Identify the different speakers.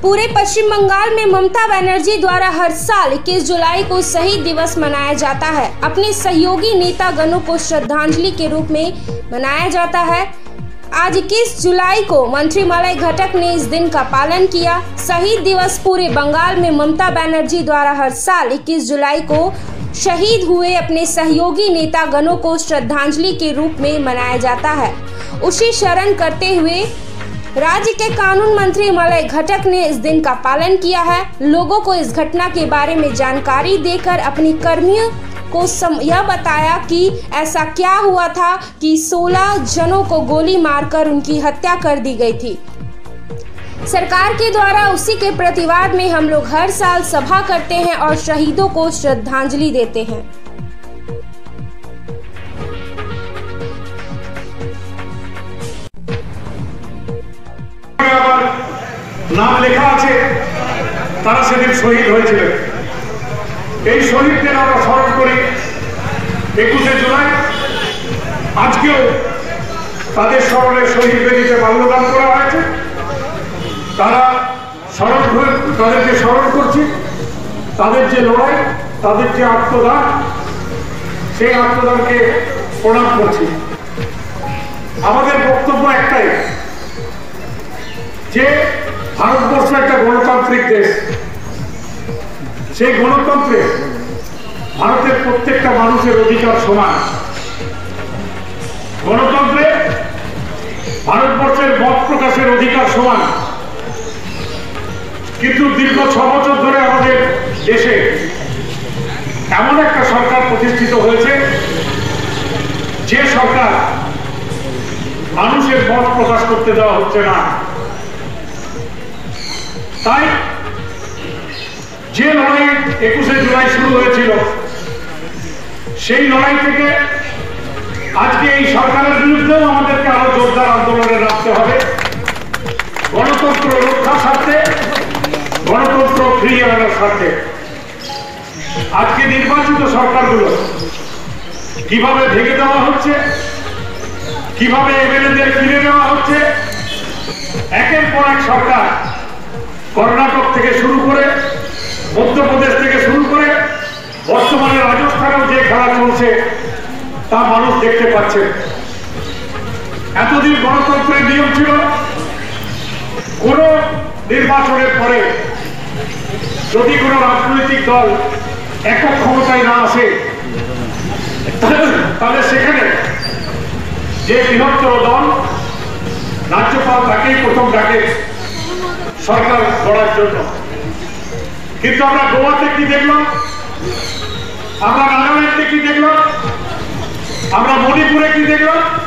Speaker 1: पूरे पश्चिम बंगाल में ममता बनर्जी द्वारा हर साल 21 जुलाई को शहीद दिवस मनाया जाता है। अपने सहयोगी नेता गणों को श्रद्धांजलि के रूप में मनाया जाता है। आज 21 जुलाई को मंत्री मलय घटक ने इस दिन का पालन किया। शहीद दिवस पूरे बंगाल में ममता बनर्जी द्वारा हर साल 21 जुलाई को शहीद हुए अपने सहयोगी नेता गणों को श्रद्धांजलि के रूप में मनाया जाता है। उसी शरण करते हुए राज्य के कानून मंत्री मलय घटक ने इस दिन का पालन किया है। लोगों को इस घटना के बारे में जानकारी देकर अपनी कर्मियों को यह बताया कि ऐसा क्या हुआ था कि 16 जनों को गोली मारकर उनकी हत्या कर दी गई थी। सरकार के द्वारा उसी के प्रतिवाद में हम लोग हर साल सभा करते हैं और शहीदों को श्रद्धांजलि देते हैं।
Speaker 2: নাম লেখা আছে তারা সেদিন শহীদ হয়েছিলেন। এই শহীদদের আমরা স্মরণ করি 21শে জুলাই। আজকেও তাদের স্মরণে শহীদ বেদিতে মাল্যদান করা হয়েছে। তাদেরকে স্মরণ করছি। তাদের যে লড়াই, তাদের যে আত্মদান, সেই আত্মদানকে প্রণাম করছি। আমাদের বক্তব্য একটাই যে ভারতবর্ষ একটা গণতান্ত্রিক দেশ। সেই গণতন্ত্রে ভারতের প্রত্যেকটা মানুষের অধিকার সমান। গণতন্ত্রে ভারতবর্ষের মত প্রকাশের অধিকার সমান। কিন্তু দীর্ঘ 6 বছর ধরে আমাদের দেশে এমন একটা সরকার প্রতিষ্ঠিত হয়েছে যে সরকার মানুষের মত প্রকাশ করতে দেওয়া হচ্ছে না। তাই যে লড়াই 21শে জুলাই শুরু হয়েছিল, সেই লড়াই থেকে আজকে এই সরকারের বিরুদ্ধেও আমাদেরকে আরো জোরদার আন্দোলনে রাখতে হবে। গণতন্ত্র রক্ষার স্বার্থে, গণতন্ত্র ফিরিয়ে আনার স্বার্থে। আজকে নির্বাচিত সরকারগুলো কিভাবে ভেঙে দেওয়া হচ্ছে, কিভাবে এমএলএদের কিনে নেওয়া হচ্ছে। একের পর এক সরকার কর্ণাটক থেকে শুরু করে, মধ্যপ্রদেশ থেকে শুরু করে, বর্তমানে রাজস্থানেও যে খেলা চলছে তা মানুষ দেখতে পাচ্ছে। এতদিন গণতন্ত্রের নিয়ম ছিল কোন নির্বাচনের পরে যদি কোন রাজনৈতিক দল একক ক্ষমতায় না আসে তাহলে সেখানে যে বৃহত্তর দল রাজ্যপাল তাকেই প্রথম ডাকে সরকার গড়ার জন্য। কিন্তু আমরা গোয়াতে কি দেখলাম, আমরা নাগাল্যান্ডে কি দেখলাম, আমরা মণিপুরে কি দেখলাম,